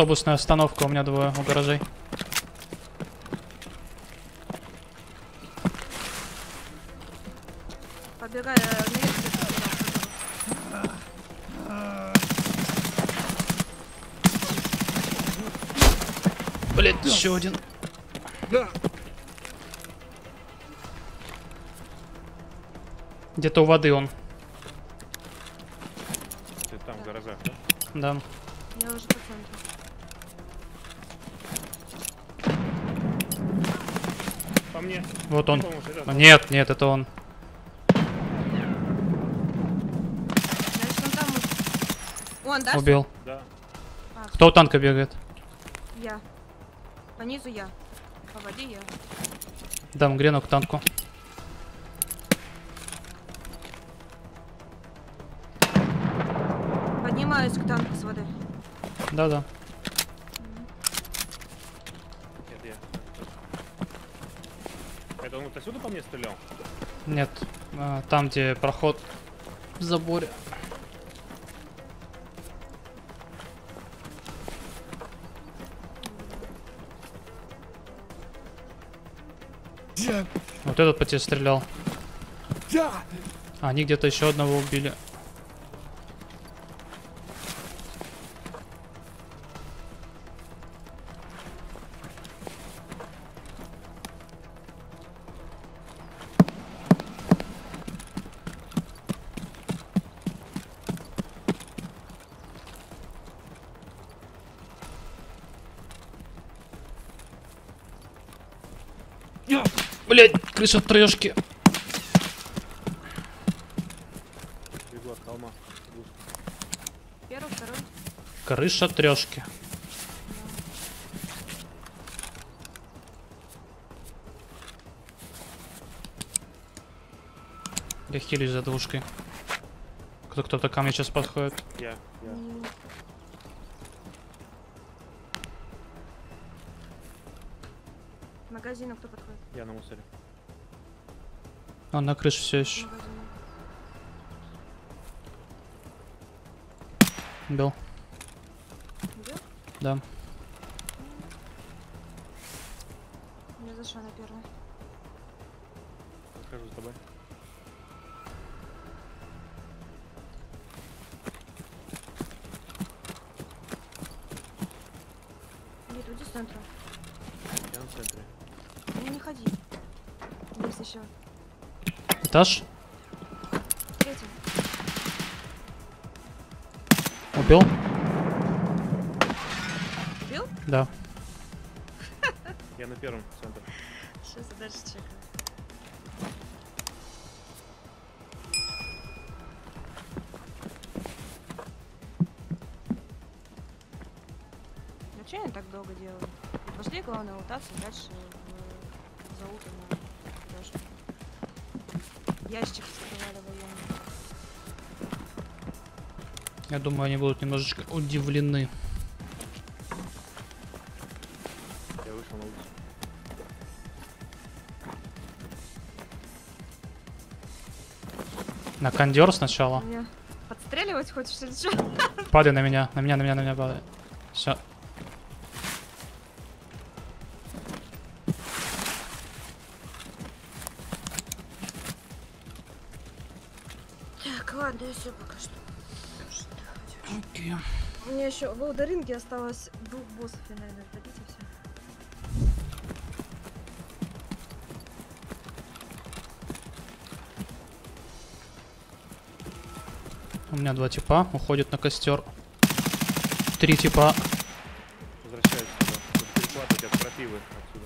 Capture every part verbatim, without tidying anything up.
Автобусная остановка, у меня двое у гаражей. Побегай, наверх. Блять, еще один. Где-то у воды он. Ты там в гаражах, да? Да. Я уже по центру. По мне. Вот он. По-моему, это А, нет, нет, это он. Значит, он там... Он, да? Убил. Да. А, Кто у танка бегает? я. По низу я. По воде я. Дам грену к танку. Поднимаюсь к танку с воды. Да-да. Нет, я. Это он вот отсюда по мне стрелял? Нет. А, там, где проход в заборе. Вот этот по тебе стрелял. А, они где-то еще одного убили. Блять, крыша трешки. Бегу от холма. Первый, второй. Крыша трешки. Я хилюсь за двушкой. Кто кто-то ко мне сейчас подходит. Я, я. М, К магазину кто подходит? Я на мусоре. Он на крыше все К еще. магазину. Бил. Убил? Да. Я зашла на первый. Подхожу за тобой. Нет, уйди с центра. Я на центре. Ну не ходи. Есть еще. Этаж. Третий. Убил? Убил? Да. Я на первом центре. Сейчас я дальше чекаю. Ну что они так долго делают? Пошли, главное, лутаться, дальше в заутанную трешку. Ящик вскрывали военные. Я думаю, они будут немножечко удивлены. Я вышел на улицу. На кондер сначала. Меня подстреливать хочешь или что? Падай на меня. На меня, на меня, на меня падай. Все. Так, ладно, я все пока что. Окей. У меня еще в Олдеринге осталось двух боссов финальных. Добить и все. У меня два типа уходят на костер. Три типа. Возвращаюсь сюда. Чтобы перехватывать от крапивы отсюда.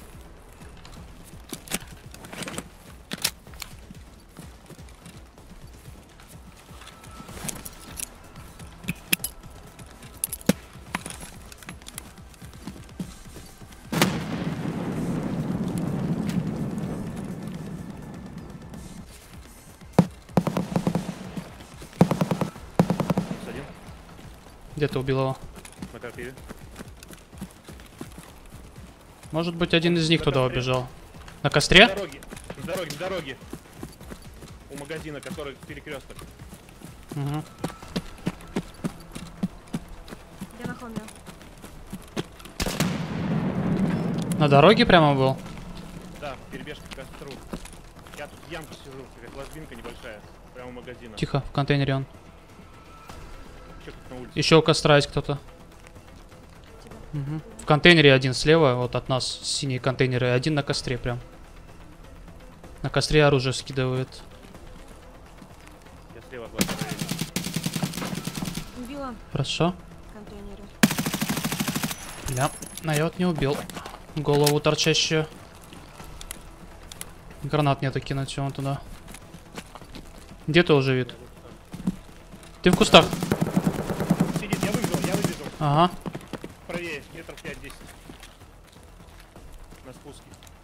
Плюс один. Где ты убил его? На крапиве. Может быть, один из них На туда костре. убежал. На На костре? дороге. На дороге, на дороге. У магазина, который перекресток. Угу. Я на холме. На дороге прямо был? Да, перебежка к костру. Я тут в ямке сижу, как ложбинка небольшая. Прямо у магазина. Тихо, в контейнере он. Чё тут на улице? Еще у костра есть кто-то. Мгм. В контейнере один слева, вот от нас синие контейнеры, один на костре прям. На костре оружие скидывает. Я слева от вас проверю. Убила Хорошо. в контейнере. Бля, а я вот не убил. Голову торчащую. Гранат нету кинуть вон туда. Где ты уже вид? Ты в кустах? Сидит, я выбежал, я выбежал. Ага. Правее, метров пять-десять. На спуске.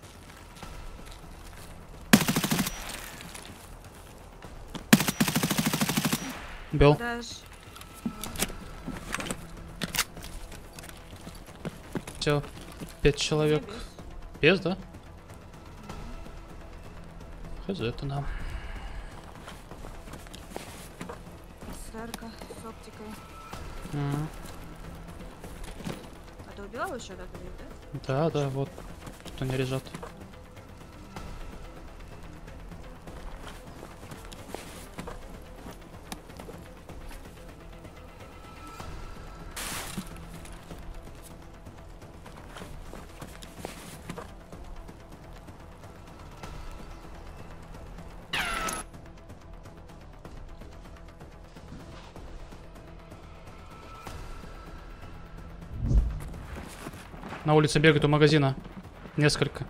Бил. Дашь. Все. Пять человек. Без. Без, да? Хз, это нам. Сарка с оптикой. М. А ты убила еще так или да? Да, да, вот. Тут они лежат. На улице бегают у магазина. Несколько.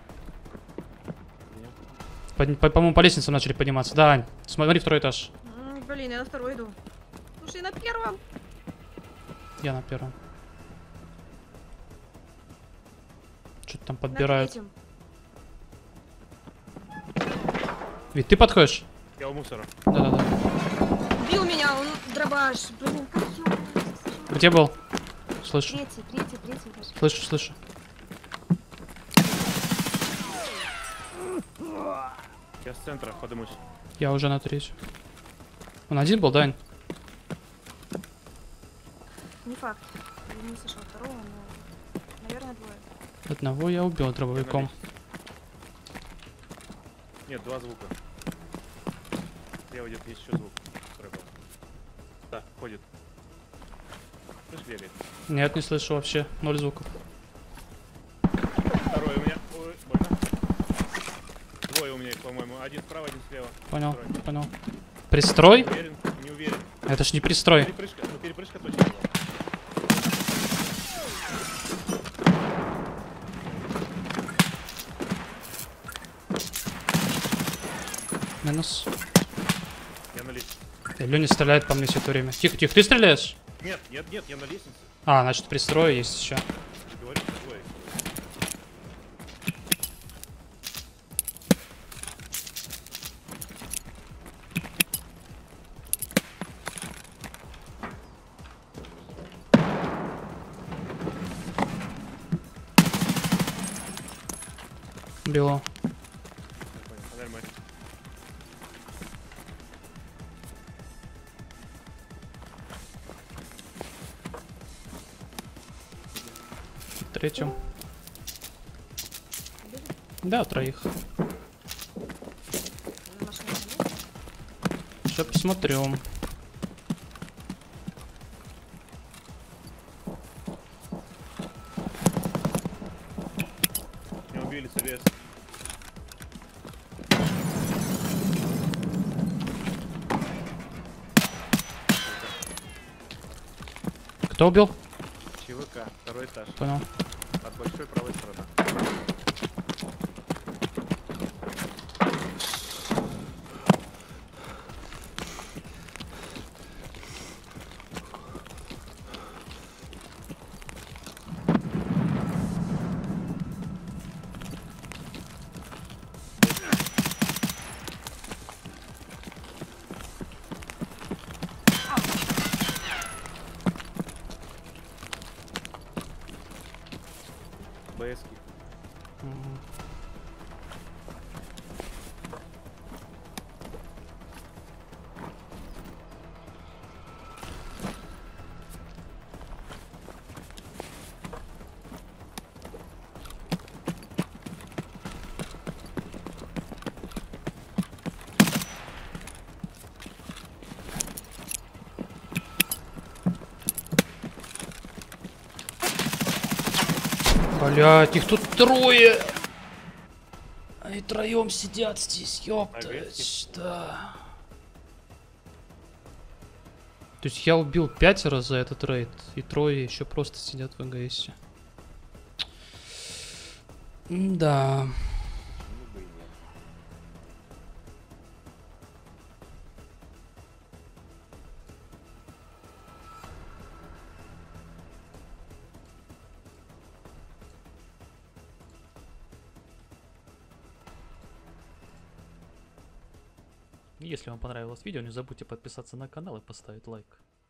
Под- по- По-моему, по лестницам начали подниматься. Да, Ань, смотри, второй этаж. М, Блин, я на второй иду. Слушай, на первом. Я на первом. Что-то там На подбирают. третьем. Ведь ты подходишь? Я у мусора. Да-да-да. Убил меня, он дробаш. Блин, как я... Где был? Слышу, Третий, третий, третий этаж. слышу, слышу. Я с центра подымусь. Я уже на третью. Он один был, да, Ань? Не факт. Я не слышал второго, но... Наверное, двое. Одного я убил Я дробовиком. на Нет, два звука. Слева где-то есть еще звук. который был. Да, ходит. Слышь, бегает. Нет, не слышу вообще. Ноль звуков. Второй у меня. Ой, больно. Двое у меня их, по-моему. Один справа, один слева. Понял, Второй. понял. Пристрой? Не уверен, не уверен. Это ж не пристрой. Перепрыжка, ну перепрыжка точно была. Минус. Я на лестнице. Леня стреляет по мне все это время. Тихо, тихо, ты стреляешь? Нет, нет, нет, я на лестнице. А, значит, пристрой есть еще. Говорю, что двое. Бело. Я понял, фонарь мой. В третьем. Да, троих. На машине есть? Сейчас посмотрю. Меня убили с АВС. Кто убил? ЧВК, второй этаж. Понял. От большой правой стороны. БСки. Блять, их тут трое! Они троем сидят здесь, ёптать, Агрессив. да. То есть я убил пятеро за этот рейд, и трое еще просто сидят в АГСе. Да. Почему бы и нет? Если вам понравилось видео, не забудьте подписаться на канал и поставить лайк.